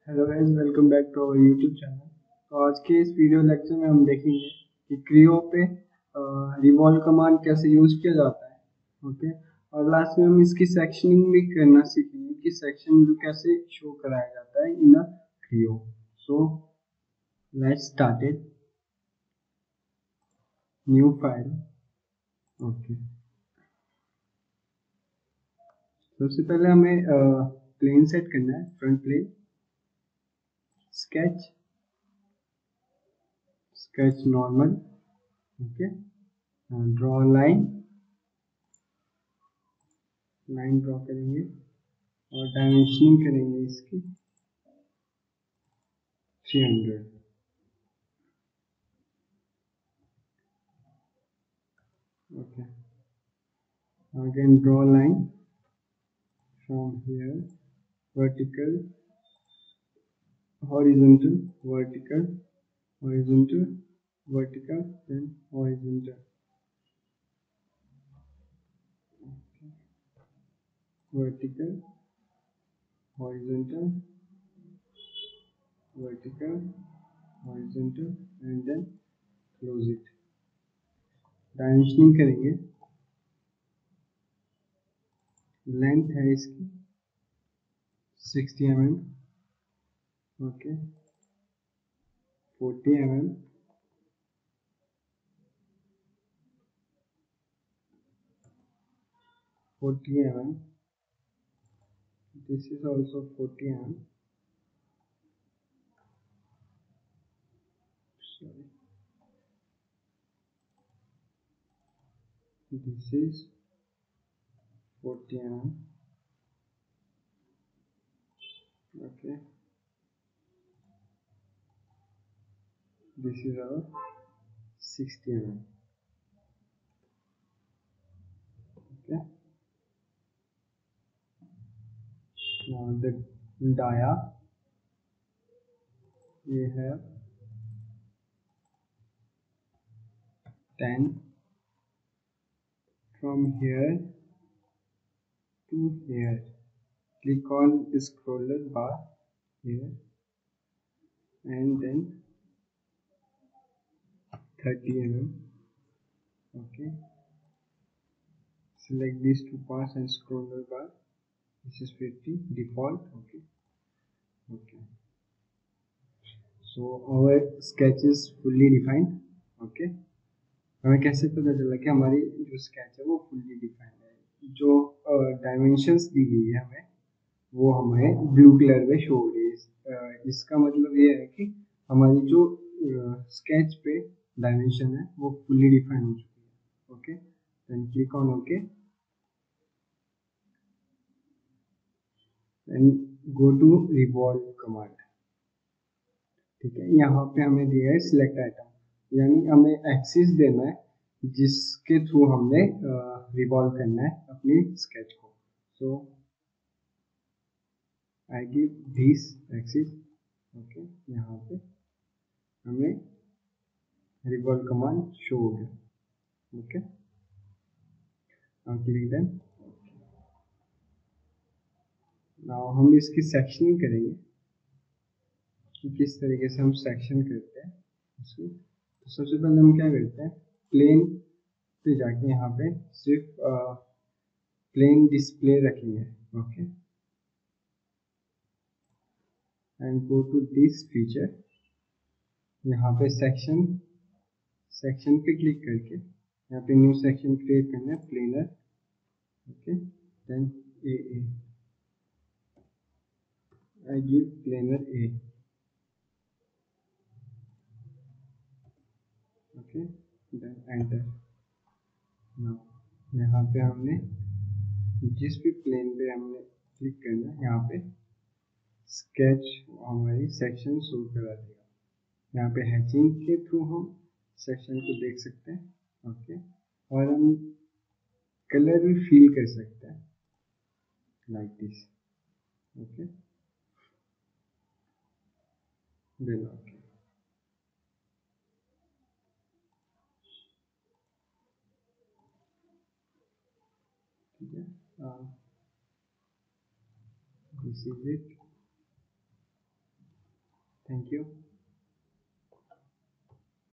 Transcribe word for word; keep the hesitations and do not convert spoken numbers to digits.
Hello guys, welcome back to our YouTube channel. तो आज के इस वीडियो लेक्चर में हम देखेंगे कि क्रियो पे रिवॉल्व कमांड कैसे यूज किया जाता है। ओके, और लास्ट में हम इसकी सेक्शनिंग भी करना सीखेंगे कि सेक्शन व्यू कैसे शो कराया जाता है in a Creo. So let's start it. New file. Okay, सबसे पहले हमें प्लेन सेट करना है, front plane. Sketch sketch normal. Okay, draw line line draw करेंगे और डायमेंशनिंग करेंगे इसकी three hundred. Okay, again draw a line from here, vertical, horizontal, vertical, horizontal, vertical, then horizontal. Okay. Vertical, horizontal, vertical, horizontal, and then close it. Dimensioning करेंगे। Length है इसकी sixty M M. Okay, forty M M, forty M M, this is also forty M M, sorry, this is forty M M. Okay, this is our sixty M M. Okay, now the dia, we have ten from here to here. Click on the scroller bar here and then thirty M M. Okay, select these two parts and scroller bar. This is fifty default. Okay, okay, so our sketch is fully defined. Okay, हमें कैसे पता चला कि हमारी जो sketch है वो fully defined है। जो डायमेंशंस दी गई है हमें वो हमें ब्लू कलर में शो हो रही है। इसका मतलब ये है कि हमारी जो स्केच पे डायमेंशन है वो फुल्ली डिफाइन हो चुकी है। Okay, then click on okay and go to revolve command. ठीक है, यहाँ पे हमें दिया है सिलेक्ट आइटम, यानी हमें एक्सिस देना है जिसके थ्रू हमने रिवॉल्व करना है अपनी स्केच को। So I give this axis. Okay, यहाँ पे हमें रिवॉल्व कमांड शो हो गया। Okay, now click then. Now हम इसकी सेक्शनिंग करेंगे कि किस तरीके से हम सेक्शन करते हैं इसमें। तो सबसे पहले हम क्या करते हैं, प्लेन पे जाके यहाँ पे सिर्फ प्लेन डिस्प्ले रखेंगे। Okay, and go to this feature. यहाँ पे सेक्शन सेक्शन पे क्लिक करके यहाँ पे न्यू सेक्शन क्रिएट करना है, planar. Okay, then A A I give planar A. Okay, then enter. Now यहाँ पे हमने जिस भी प्लेन पे हमने क्लिक करना है यहाँ पे स्केच हमारी सेक्शन शो करा देगा। यहाँ पे हैचिंग के थ्रू हम सेक्शन को देख सकते हैं। ओके, और हम कलर भी फील कर सकते हैं like this. Okay, then okay. ठीक है, this is it. Thank you.